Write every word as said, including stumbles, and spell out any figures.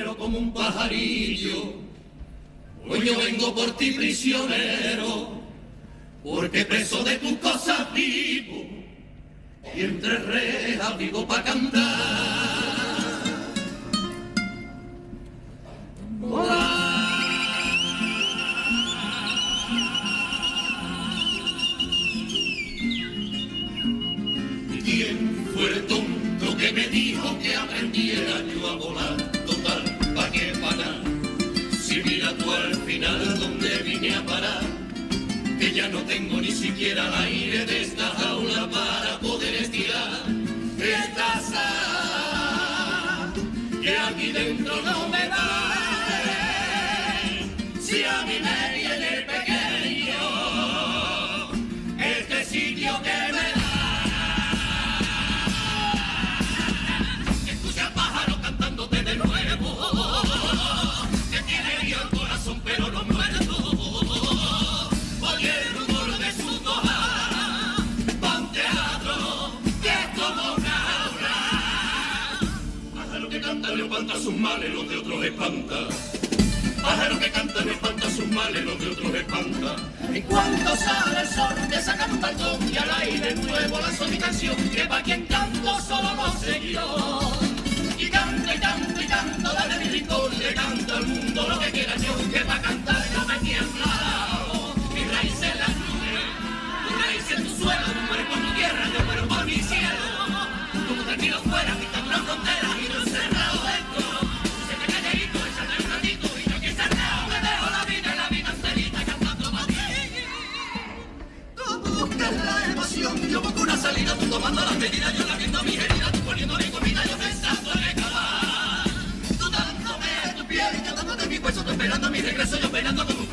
pero como un pajarillo. Hoy yo vengo por ti prisionero, porque preso de tus cosas vivo, y entre rejas vivo pa' cantar. ¿Quién fue el tonto que me dijo que aprendiera yo a volar? Total, ¿pa' qué pagar? Si mira tú al final donde vine a parar, que ya no tengo ni siquiera el aire de esta jaula para poder estirar esta sal, que aquí dentro no me da. Si a mí me viene pequeño este sitio que me da. Escucha pájaro cantándote de nuevo, que tiene herido el corazón pero no muerto. Oye el rumor de su tojada, pa' un teatro que es como una jaula. Pájaro que canta no espanta sus males, los de otros espanta. Pájaro que canta no espanta sus males, los de otros espanta. En cuanto sale el sol, te saca un balcón y al aire nuevo lanzo mi canción, que pa' quien canto solo no sé yo. Y canto y canto y canto desde mi rincón, le canto al mundo lo que quiera yo, que pa' cantar no me tiembla. Mi raíz en las nubes, tu raíz en tu suelo, tú mueres por tu tierra, yo muero por mi cielo. Tú tranquilo fuera, pintando una frontera y no encerrado dentro. Siempre calladito, échate un ratito y yo aquí encerrado me dejo la vida y la vida enterita cantando pa' ti. Tú buscas la emoción, yo busco una salida, tú tomando las medidas, yo lamiendo mis heridas, tú poniendo mi comida, yo pensando en acabar. Tú dándome tu piel, yo dándote mi hueso, tú esperando mi regreso, yo esperando como